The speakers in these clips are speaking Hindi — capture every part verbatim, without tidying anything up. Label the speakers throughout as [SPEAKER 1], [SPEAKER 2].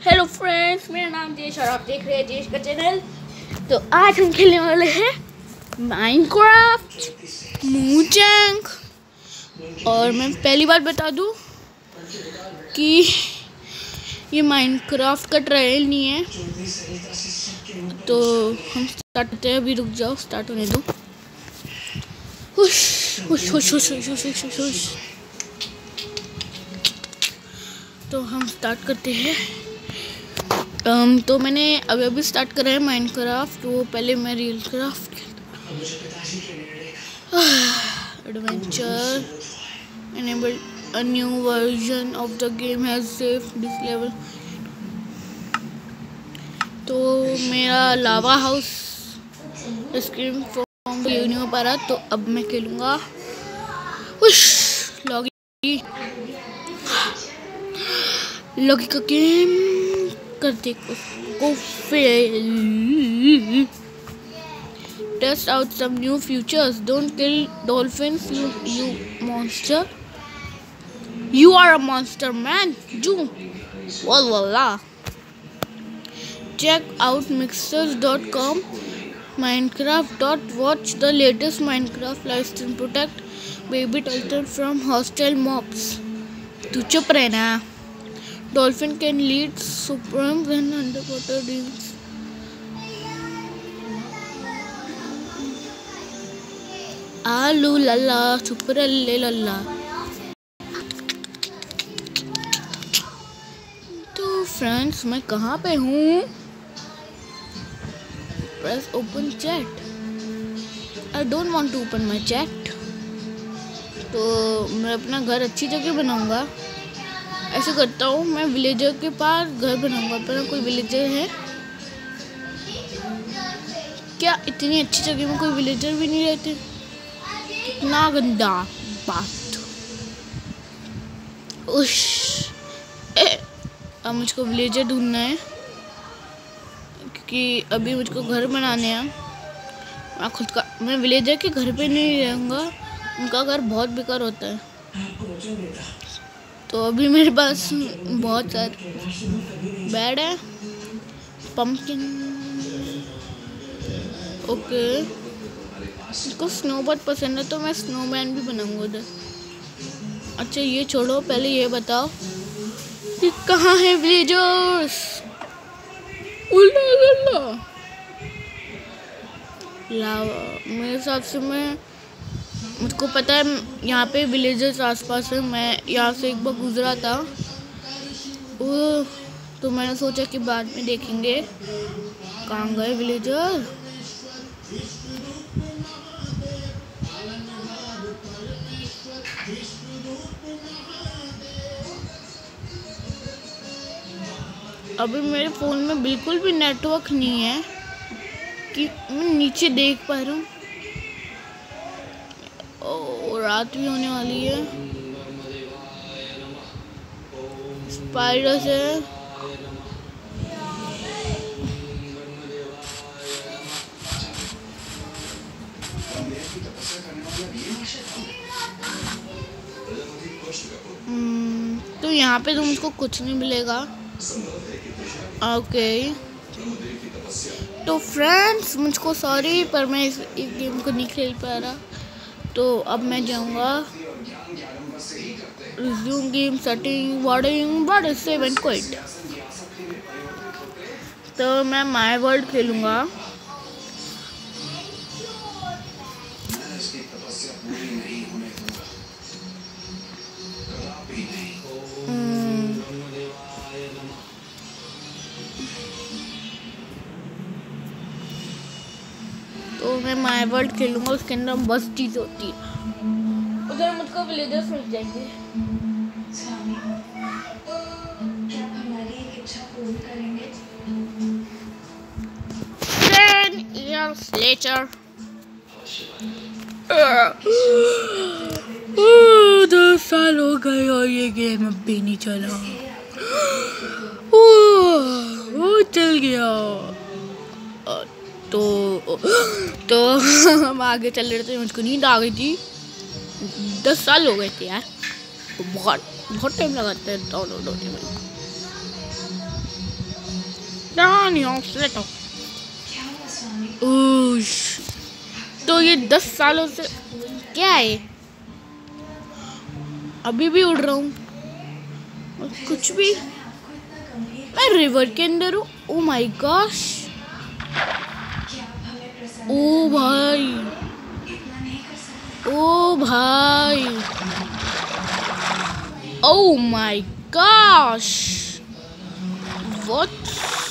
[SPEAKER 1] हेलो फ्रेंड्स, मेरा नाम जेश और आप देख रहे हैं जेश का चैनल। तो आज हम खेलने वाले हैं माइनक्राफ्ट मोजैंग। और मैं पहली बार बता दूं कि ये माइनक्राफ्ट का ट्रायल नहीं है। तो हम स्टार्ट करते हैं। अभी रुक जाओ, स्टार्ट होने दो। हुश हुश हुश हुश हुश हुश हुश हुश। तो हम स्टार्ट करते हैं। um, तो मैंने अभी अभी स्टार्ट करा है माइनक्राफ्ट। वो पहले मैं real craft adventure enabled a new version of the game has saved this level। तो मेरा लावा हाउस स्क्रीन फॉर्म नहीं हो पा रहा, तो अब मैं खेलूँगा लॉगी लॉगी का गेम करते को fail. Test out some new features. Don't kill dolphins, you you monster. You are a monster, man. You. Wallah. Check out mixers dot com, Minecraft. Watch the latest Minecraft live stream. Protect baby turtle from hostile mobs. तू चुप रहना। Dolphin can lead supreme when underwater dreams. आलू लल्ला सुपरल्ले लल्ला। तो फ्रेंड्स, मैं कहाँ पे हूँ? Press open chat. I don't want to open my chat. तो मैं अपना घर अच्छी जगह बनाऊंगा। ऐसे करता हूँ, मैं विलेजर के पास घर बनाऊंगा। पर कोई विलेजर है क्या? इतनी अच्छी जगह में कोई विलेजर भी नहीं रहते। कितना गंदा बात। उश ए, अब मुझको विलेजर ढूंढना है, क्योंकि अभी मुझको घर बनाने हैं। मैं खुद का मैं विलेजर के घर पे नहीं रहूँगा, उनका घर बहुत बेकार होता है। तो अभी मेरे पास बहुत सारे बेड है। Pumpkin okay. मुझको स्नो बहुत पसंद है, तो मैं स्नोमैन भी बनाऊंगा उधर। अच्छा ये छोड़ो, पहले ये बताओ कि कहाँ है विलेजर्स? लावा मेरे हिसाब से मैं मुझको पता है यहाँ पे विलेजर्स आसपास है। मैं यहाँ से एक बार गुजरा था, वो तो मैंने सोचा कि बाद में देखेंगे कहाँ गए विलेजर। अभी मेरे फ़ोन में बिल्कुल भी नेटवर्क नहीं है कि मैं नीचे देख पा रहा हूँ। ओ, रात भी होने वाली है। स्पाइडर्स है। hmm, तो यहाँ पे तो मुझको कुछ नहीं मिलेगा। ओके तो फ्रेंड्स, मुझको सॉरी पर मैं इस, इस गेम को नहीं खेल पा रहा। तो अब मैं जाऊंगा रिज्यूम गेम सेटिंग वार्डिंग बट सेवन क्विट। तो मैं माय वर्ल्ड खेलूंगा। तो मैं माय वर्ल्ड खेलूंगा। उसके अंदर बस चीज़ होती है, उधर मुझको विलेजर्स मिल जाएंगे। Ten years later, दस साल हो गए और ये गेम अब भी नहीं चला। वो चल गया। तो तो हम आगे चल रहे थे, मुझको नींद आ गई थी। दस साल हो गए थे यार, बहुत बहुत टाइम लगाते हैं डाउनलोड होने में। निकलना नहीं है तो उश, तो ये दस सालों से क्या है, अभी भी उड़ रहा हूँ और कुछ भी। मैं रिवर के अंदर हूँ। ओ माय गॉश, ओ भाई, ओ भाई, oh my gosh, what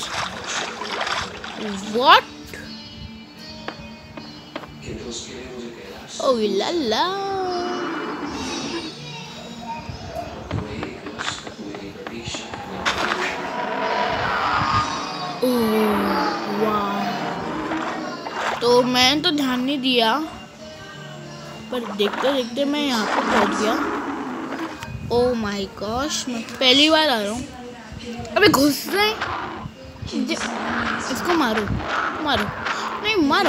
[SPEAKER 1] what, oh la la, ओ वाह। तो मैंने तो ध्यान नहीं दिया, पर देखते देखते मैं यहाँ पे पहुँच गया। ओ माय गॉश, मैं पहली बार आ रहा हूँ। अबे घुस रहे, इसको मारो मारो, नहीं मारो,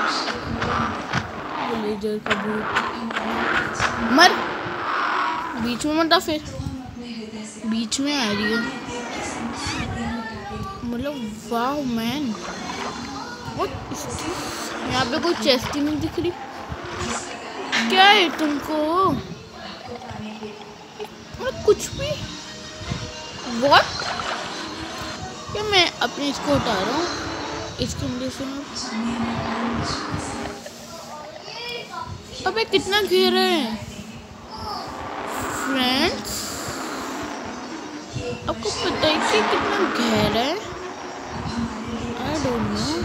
[SPEAKER 1] लेजर का भूत, मर, बीच में मत आ, फिर बीच में आ रही है, मतलब वाह मैन, यहाँ पे कोई चेस्ट ही नहीं दिख रही, क्या है तुमको, मतलब कुछ भी, व्हाट, क्या मैं अपने इसको उठा रहा हूँ, इसके अंदर से अबे कितना घेरा है फ्रेंड्स, आपको पता है कि कितना गहरा है, आई डोंट नो,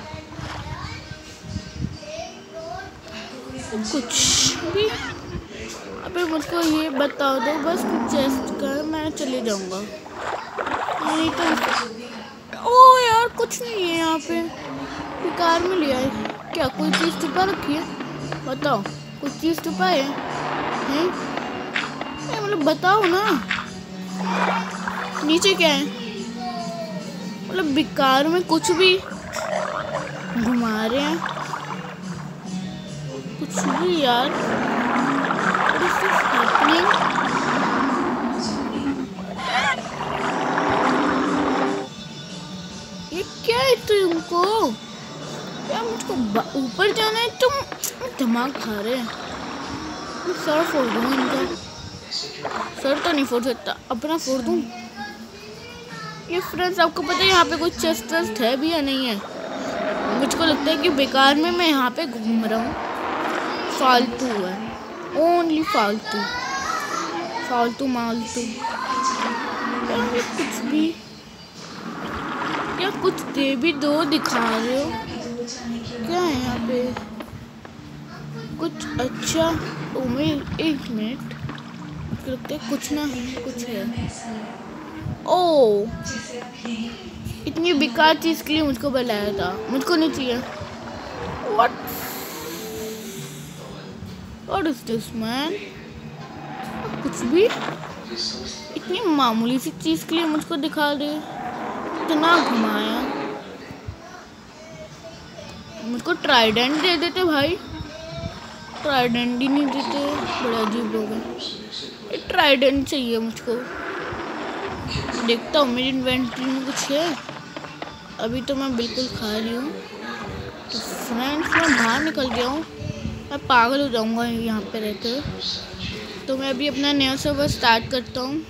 [SPEAKER 1] कुछ भी। अबे मुझको ये बता दो बस, चेस्ट का मैं चले जाऊंगा, नहीं तो ओ यार कुछ नहीं है यहाँ पे, बेकार में लिया है क्या, कोई चीज़ छुपा रखी है, बताओ कुछ चीज़ छुपा है, हैं, मतलब बताओ ना, नीचे क्या है, मतलब बेकार में कुछ भी घुमा रहे हैं, कुछ भी यार, ये क्या है तुमको, क्या मुझको ऊपर जाना है, तुम दिमाग खा रहे हैं, सर फोड़ दूँ इनका, सर तो नहीं फोड़ सकता, अपना फोड़ दूँ। ये फ्रेंड्स आपको पता है यहाँ पे कुछ चेस्ट वेस्ट है भी या नहीं है, मुझको लगता है कि बेकार में मैं यहाँ पे घूम रहा हूँ, फालतू है, ओनली फालतू फालतू मालतू, कुछ भी, या कुछ दे भी दो, दिखा रहे हो क्या है यहाँ पे कुछ, अच्छा ओ मैं एक मिनट, लगता है कुछ ना कुछ है, ओ इतनी बेकार चीज़ के लिए मुझको बुलाया था, मुझको नहीं चाहिए, what what is this man, कुछ भी, इतनी मामूली सी चीज़ के लिए मुझको दिखा दे, इतना घुमाया, मुझको ट्राइडेंट दे देते भाई, ट्राइडेंट ही नहीं देते, बड़ा अजीब लोग हैं, ट्राइडेंट चाहिए मुझको, देखता हूँ मेरी इन्वेंटरी में कुछ है, अभी तो मैं बिल्कुल खा रही हूँ, तो फ्रेंड्स मैं बाहर निकल गया हूँ, मैं पागल हो जाऊँगा यहाँ पे रहकर, तो मैं अभी अपना नया सर्वर स्टार्ट करता हूँ।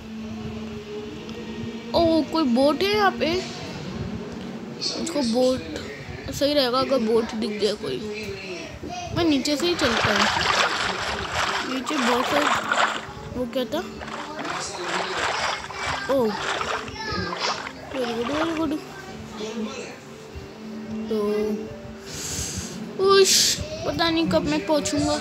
[SPEAKER 1] ओह कोई बोट है यहाँ पे, उसको बोट सही रहेगा अगर बोट दिख गया कोई, मैं नीचे से ही चलता हूँ, नीचे बहुत सारे, वो क्या था, oh very good very good, तो उश पता नहीं कब मैं पहुँचूँगा,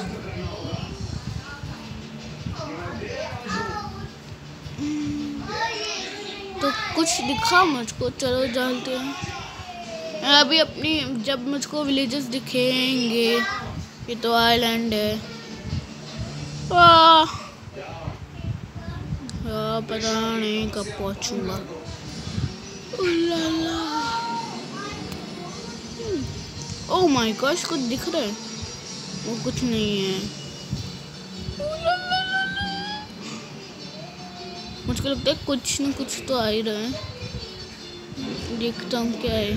[SPEAKER 1] तो कुछ दिखा मुझको, चलो जानते हैं अभी अपनी, जब मुझको विलेजेस दिखेंगे, ये तो आइलैंड है, आ, आ, पता नहीं कब पहुँचूँगा, ओह माय गॉश कुछ दिख रहा है, वो कुछ नहीं है, मुझको लगता है कुछ न कुछ तो आ ही रहा है, देखता हूँ क्या है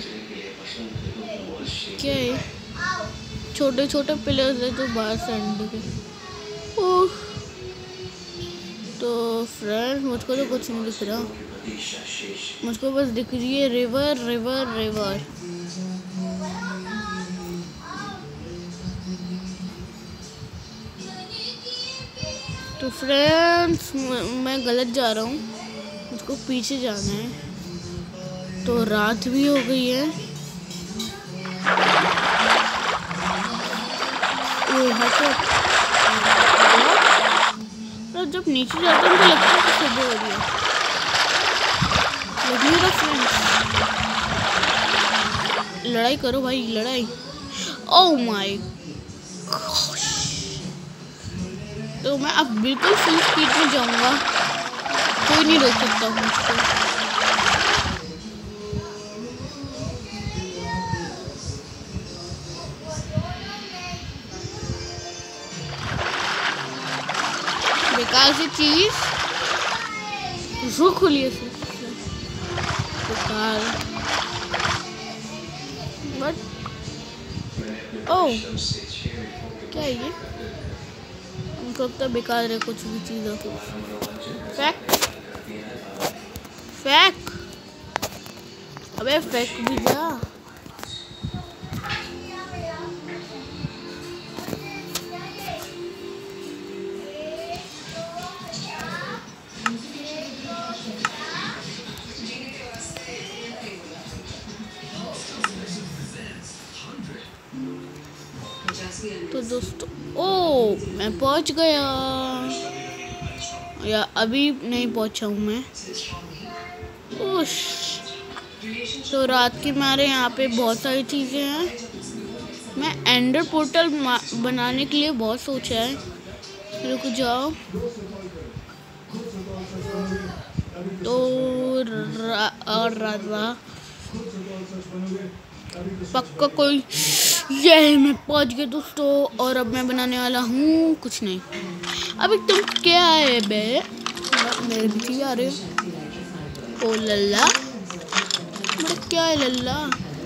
[SPEAKER 1] क्या है। छोटे छोटे पिलर्स है जो बाहर से अंडे के। ओह, तो फ्रेंड्स मुझको तो कुछ नहीं दिख रहा, मुझको बस दिख रही है रिवर रिवर रिवर। तो फ्रेंड्स मैं गलत जा रहा हूँ, मुझको पीछे जाना है। तो रात भी हो गई है। तो जब नीचे जाता हूँ तो लगता है कि सुबह हो रही है। लगी फ्रेंड्स, लड़ाई करो भाई लड़ाई। ओह माय गॉश, तो मैं अब बिल्कुल फुल स्पीड में जाऊंगा, कोई नहीं रोक सकता मुझको। बेकार सी चीज रुक खुली है बेकार। बट ओह क्या है ये, उनको लगता है बेकार है कुछ भी चीज़। फेक फेक अबे फेक भी जा। तो दोस्तों ओ मैं पहुंच गया, या अभी नहीं पहुंचा हूँ मैं। उश, तो रात के मारे यहाँ पे बहुत सारी चीज़ें हैं। मैं एंडर पोर्टल बनाने के लिए बहुत सोचा है। रुक जाओ, तो रा, और रा, रा, पक्का कोई ये मैं पहुंच गया दोस्तों। और अब मैं बनाने वाला हूँ कुछ नहीं। अभी तुम क्या है बे, मेरे पीछे आ रहे हो। ओ लल्ला, मेरा क्या है लल्ला,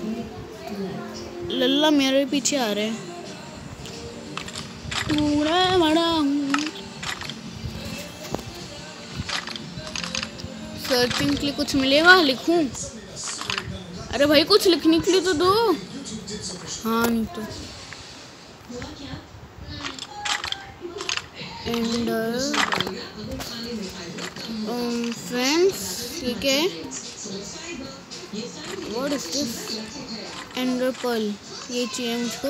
[SPEAKER 1] लल्ला मेरे पीछे आ रहे हैं। पूरा बड़ा हूँ, सर्चिंग के लिए कुछ मिलेगा लिखूं। अरे भाई कुछ लिखने के लिए तो दो। हाँ नहीं तो एंडर फ्रेंड्स ठीक है। What is this, ender pearl, ये चाहिए मुझको।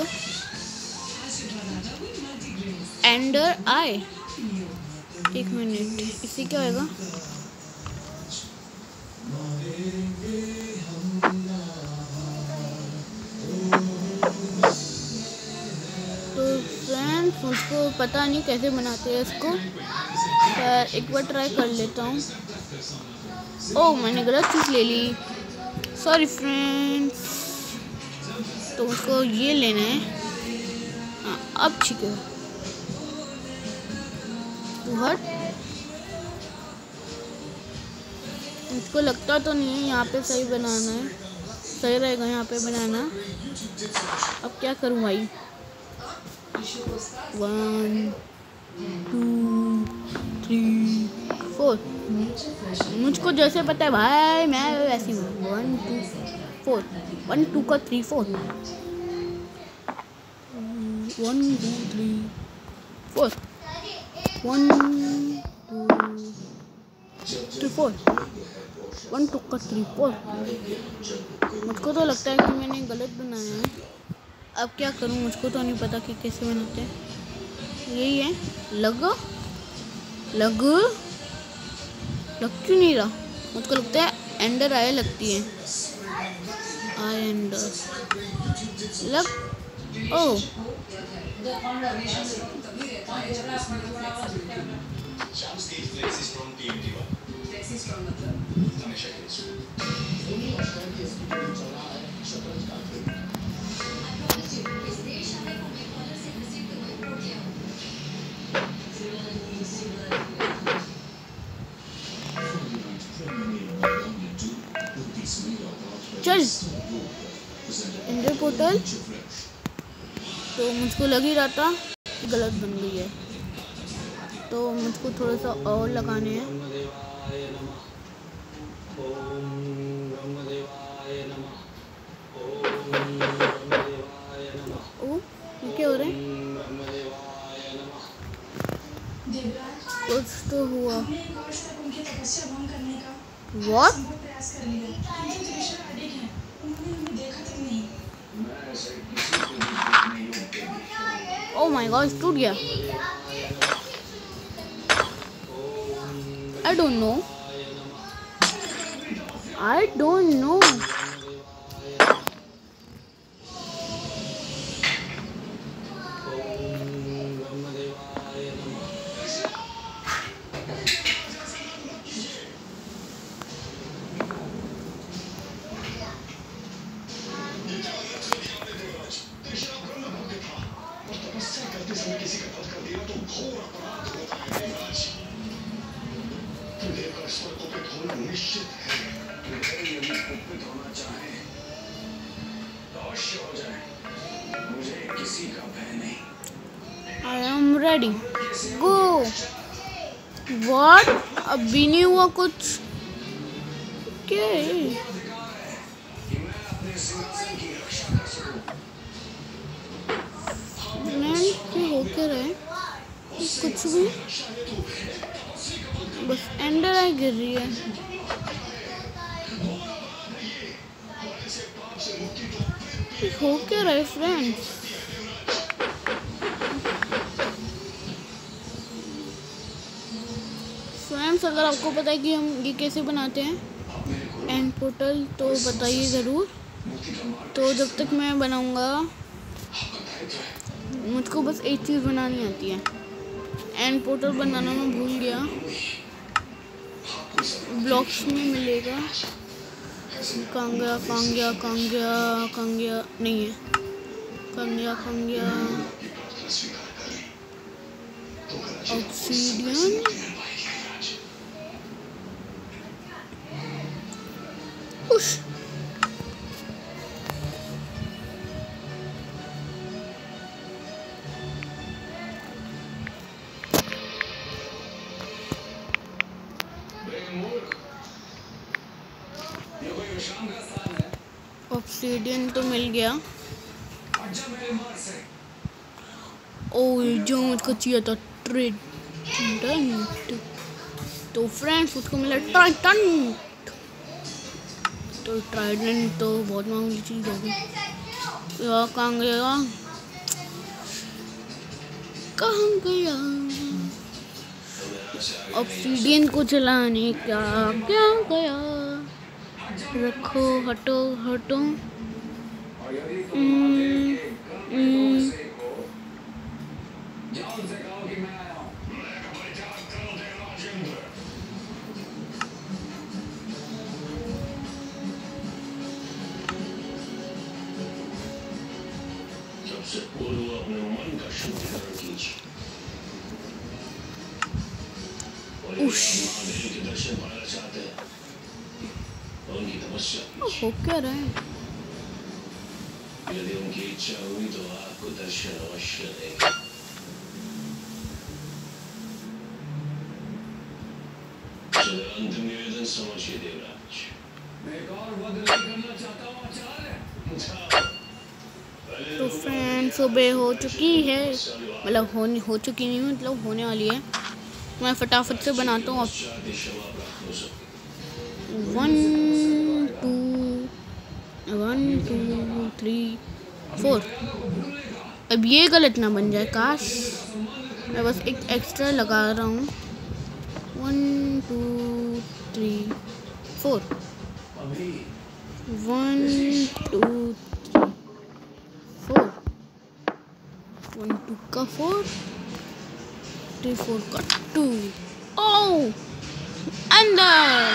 [SPEAKER 1] एंडर आई, एक मिनट, इसी क्या होगा। मुझको पता नहीं कैसे बनाते हैं इसको, पर एक बार ट्राई कर लेता हूँ। ओह मैंने गलत चीज़ ले ली, सॉरी फ्रेंड्स। तो मुझको ये लेना है। हाँ अब ठीक है। हट, मुझको लगता तो नहीं है यहाँ पे सही बनाना है, सही रहेगा यहाँ पे बनाना। अब क्या करूँ भाई, वन टू थ्री फोर, मुझको जैसे पता है भाई मैं वैसे हूँ। One two four, one two का three four, one two three four, one two four, one two का थ्री फोर। मुझको तो लगता है कि मैंने गलत बनाया है। अब क्या करूं, मुझको तो नहीं पता कि कैसे बनाते हैं। यही है, लग लग लग क्यों नहीं रहा। मुझको लगता है एंडर आए लगती है, आई एंडर लग। ओ चल एंडर पोर्टल। तो मुझको लग ही रहा था कि गलत बन गई है, तो मुझको थोड़ा सा और लगाने हैं। ओ क्या हो रहा है? कुछ तो हुआ। What? Oh my God, टूट गया। I don't know. I don't know. I am ready. Go. What? अभी नहीं हुआ कुछ। क्या है? हो क्या रहा है? कुछ भी, बस एंडर आई गिर रही है। हो क्या रहा है फ्रेंड्स? फ्रेंड्स अगर आपको पता है कि हम ये कैसे बनाते हैं एंड पोर्टल तो बताइए ज़रूर। तो जब तक मैं बनाऊंगा, मुझको बस एक चीज़ बनानी आती है। एंड पोर्टल बनाना मैं भूल गया, ब्लॉक्स में मिलेगा। कांगया कांगया कांगया कांगया नहीं है, कांगया कांगया ऑब्सीडियन। उश ऑब्सीडियन तो मिल गया। ओ जो मुझको चाहिए था ट्राइडेंट, तो फ्रेंड्स उसको मिला ट्राइडेंट। तो ट्राइडेंट तो बहुत मामूली चीज़ होगी। यार कहाँ गया, कहाँ गया? ऑब्सीडियन को चलाने क्या क्या गया? रखो, हटो हटो। हम्म, हम्म। सबसे पूर्व अपने मन का शुद्धिकरण कीजिए और महादेव के दर्शन पाना चाहते हैं तो उनकी तपस्या हो क्या रहा है? यदि उनकी इच्छा हुई तो आपको दर्शन अवश्य देगा। चलो अंतिम निवेदन समझिए देवराज। मैं एक और बदलाव करना चाहता हूँ आचार्य। तो फ्रेंड्स सुबह हो चुकी है, मतलब हो हो चुकी नहीं, मतलब होने वाली है। मैं फटाफट से बनाता हूँ। One two one two three four. अब ये गलत ना बन जाए, काश। मैं बस एक एक्स्ट्रा लगा रहा हूँ। One two three four, one two four, one two का फोर, थ्री फोर का टू। ओ अंदर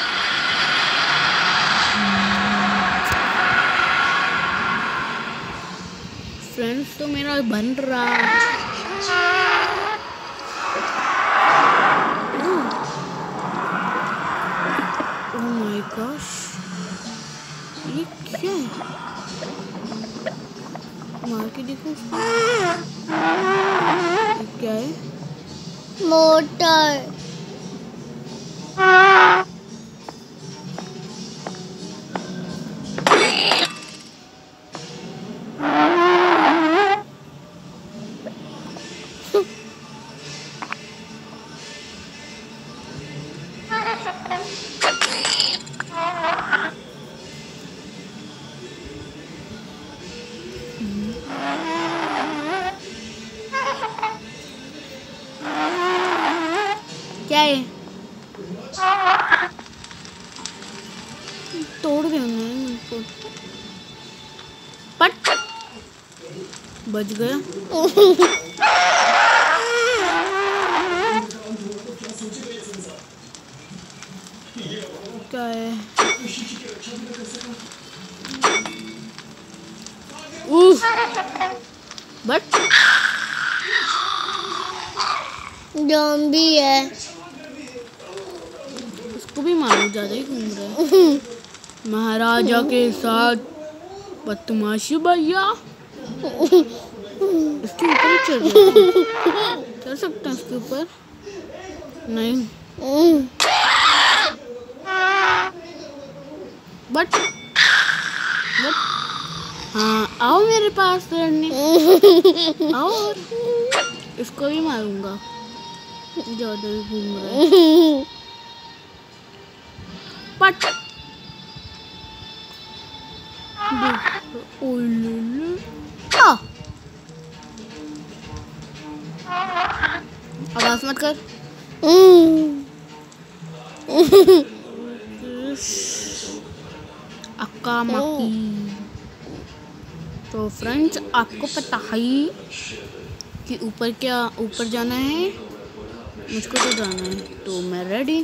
[SPEAKER 1] फ्रेंड्स तो मेरा बन रहा है। ओह माय गॉश, ये क्या है? मार के देखो उसको। ये क्या है?
[SPEAKER 2] मोटर।
[SPEAKER 1] क्या है? तोड़ दे उनको। पट बच गया। क्या है? उफ बट
[SPEAKER 2] ज़ॉम्बी है।
[SPEAKER 1] उसको भी मारो, ज्यादा ही घूम रहा है। महाराजा के साथ बदमाशी भैया। इसके ऊपर ही चढ़ जाता। चढ़ सकते हैं इसके ऊपर? नहीं। बट बट हाँ, आओ मेरे पास लड़ने। आओ, इसको भी मारूंगा, ज्यादा ही घूम रहा है। पट आवाज मत कर। अक्का मक्की। तो फ्रेंड्स, आपको पता है कि ऊपर क्या ऊपर जाना है? मुझको तो जाना है, तो मैं रेडी।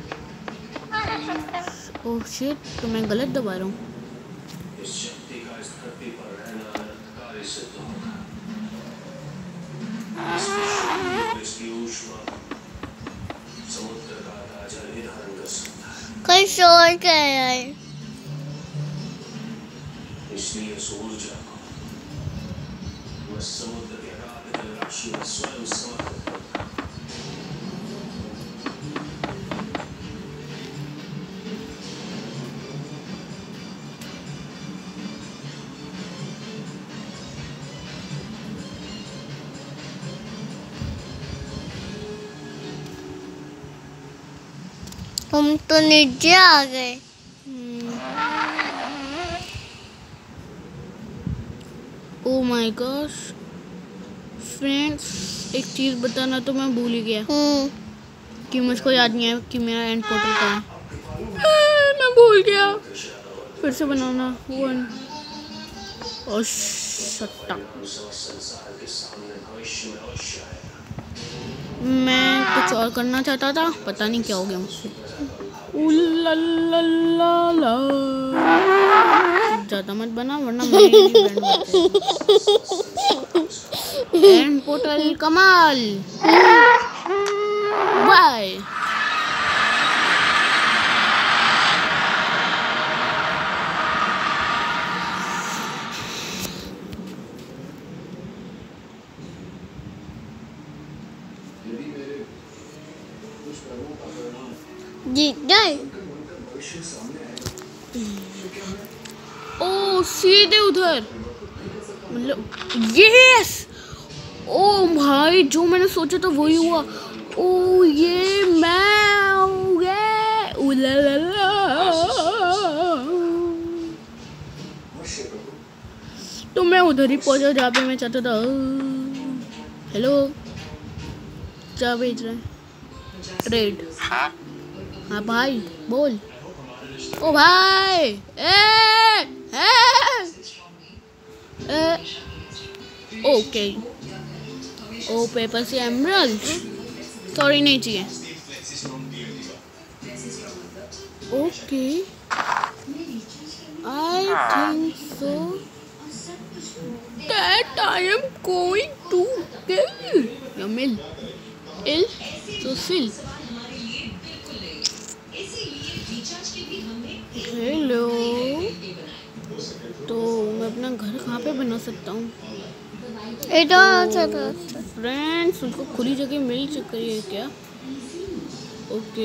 [SPEAKER 1] ओह शिट, तो मैं गलत दबा रहा हूँ।
[SPEAKER 2] कोई शोर कर रहा है।
[SPEAKER 3] इसलिए सूरज वह समुद्र के अगाध जलराशि में स्वयं समाहित होता है।
[SPEAKER 2] हम तो नीचे आ गए।
[SPEAKER 1] ओह माय गॉश फ्रेंड्स, एक चीज़ बताना तो मैं भूल ही गया कि मुझको याद नहीं है कि मेरा एंड पोर्टल कहाँ है। मैं भूल गया। फिर से बनाना वन और सट्टा। मैं कुछ और करना चाहता था, पता नहीं क्या हो गया मुझसे। उल्लालाला। ज़्यादा मत बना वरना मेरी बैंड बज जाएगी। एंड पोर्टल कमाल। बाय।
[SPEAKER 2] जीत गए।
[SPEAKER 1] ओ सीधे उधर, मतलब यस। ओ भाई, जो मैंने सोचा था वही हुआ। ओ ये मैं हो गया। उलालाला। तो मैं उधर ही पहुंचा जहाँ पे मैं चाहता था। हेलो, क्या भेज रहे हैं? ट्रेड। हाँ भाई बोल। ओ भाई ए, ए, ए, ओके। ओ पेपर से एमरल्ड, सॉरी नहीं चाहिए। Okay, I think so that I am going to kill यमिल इल सुसिल। हेलो सकता हूँ।
[SPEAKER 2] इधर
[SPEAKER 1] फ्रेंड्स उनको खुली जगह मिल चुकी है क्या? ओके,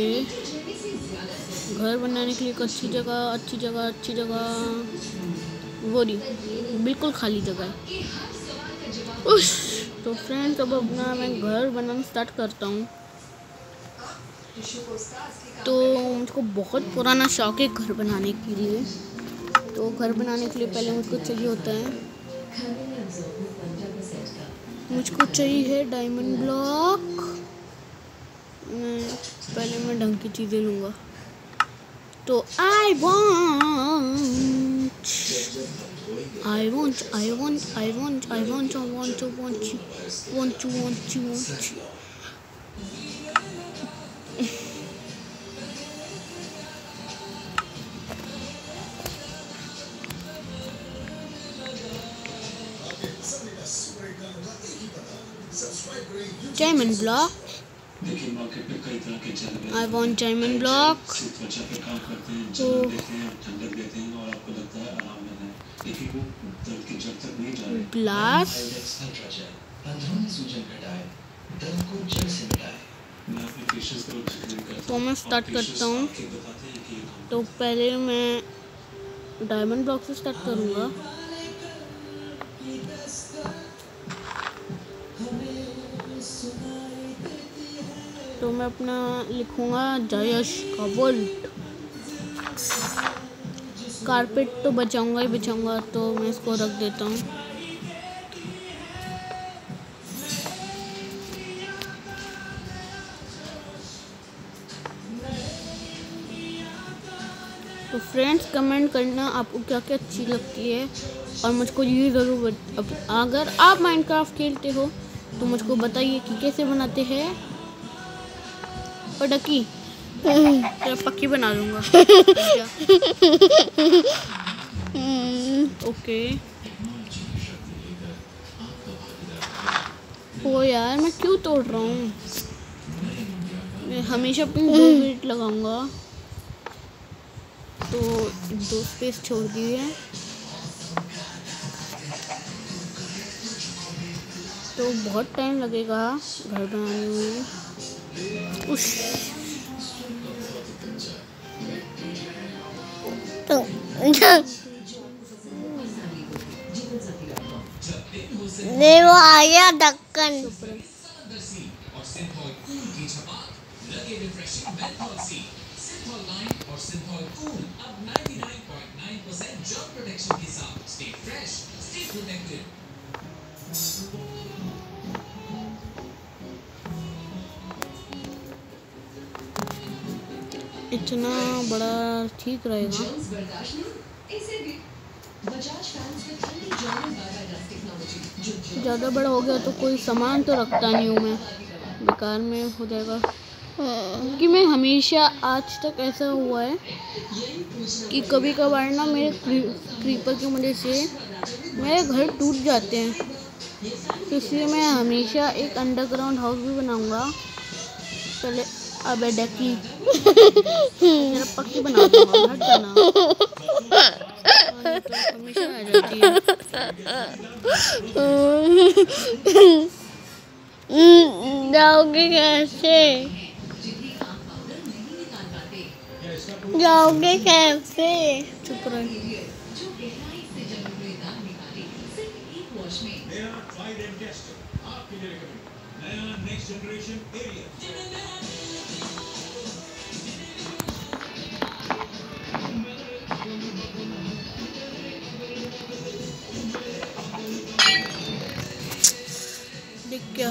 [SPEAKER 1] घर बनाने के लिए एक अच्छी जगह अच्छी जगह अच्छी जगह वो नहीं, बिल्कुल खाली जगह है। उस तो फ्रेंड्स अब अपना मैं घर बनाना स्टार्ट करता हूँ। तो मुझको बहुत पुराना शौक है घर बनाने के लिए। तो घर बनाने के लिए पहले मुझको चाहिए होता है मुझको चाहिए है डायमंड ब्लॉक। मैं पहले मैं ढंग की चीज़ें लूँगा। तो I want I want I want I want I want I want I want want want want diamond block.
[SPEAKER 3] देखिए मार्केट पे कई तरह के जल
[SPEAKER 1] आई वांट डायमंड ब्लॉक।
[SPEAKER 3] त्वचा पे काम करते हैं, जलन देते हैं, ठंडक देते हैं और आपको लगता है आराम मिल रहा है, लेकिन वो दर्द की जड़ तक नहीं जा रहे।
[SPEAKER 1] ग्लास
[SPEAKER 3] अंदरूनी सूजन घटाए, दर्द को जड़ से मिटाए। मैं अपने पेशेंट्स को रिकमेंड करता हूं।
[SPEAKER 1] तो मैं स्टार्ट करता हूँ। तो पहले मैं डायमंड ब्लॉक से स्टार्ट करूँगा। तो मैं अपना लिखूँगा जायश का वोल्ट। कारपेट तो बचाऊँगा ही बचाऊँगा, तो मैं इसको रख देता हूँ। तो फ्रेंड्स कमेंट करना आपको क्या क्या अच्छी लगती है, और मुझको ये ज़रूर अब अगर आप माइनक्राफ्ट खेलते हो तो मुझको बताइए कि कैसे बनाते हैं। और डकी तेरा पक्की बना दूंगा। ओके ओ यार मैं क्यों तोड़ रहा हूँ? मैं हमेशा अपनी दो मिनट लगाऊंगा। तो दो स्पेस छोड़ दिए हैं। तो बहुत टाइम लगेगा घर बनाने में। उश
[SPEAKER 2] तो ले वो आ गया ढक्कन।
[SPEAKER 1] इतना बड़ा ठीक रहेगा। ज़्यादा बड़ा हो गया तो कोई सामान तो रखता नहीं हूँ मैं, बेकार में हो जाएगा। कि मैं हमेशा आज तक ऐसा हुआ है कि कभी कभार ना मेरे क्री, क्रीपर की वजह से मेरे घर टूट जाते हैं। तो इसलिए मैं हमेशा एक अंडरग्राउंड हाउस भी बनाऊंगा। पहले अबे डकी मेरा पक्की बना दूंगा, हट जाना। तो हमेशा आ जाती है।
[SPEAKER 2] जाओगे कैसे? जाओगे कैसे?
[SPEAKER 1] चुप रहे। देख क्या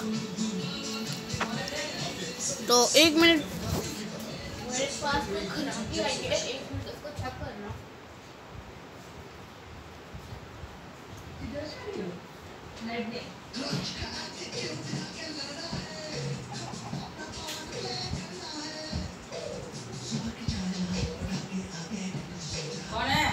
[SPEAKER 1] तो एक मिनट मेरे पास में खराबी आई है, एक मिनट उसको चेक करना। कौन है?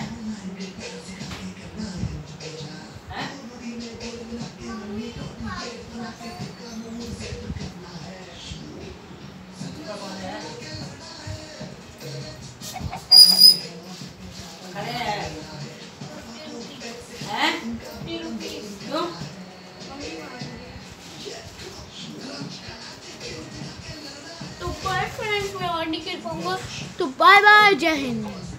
[SPEAKER 1] वीडियोस में और नहीं खेल पाऊंगा। तो बाय बाय, जय हिंद।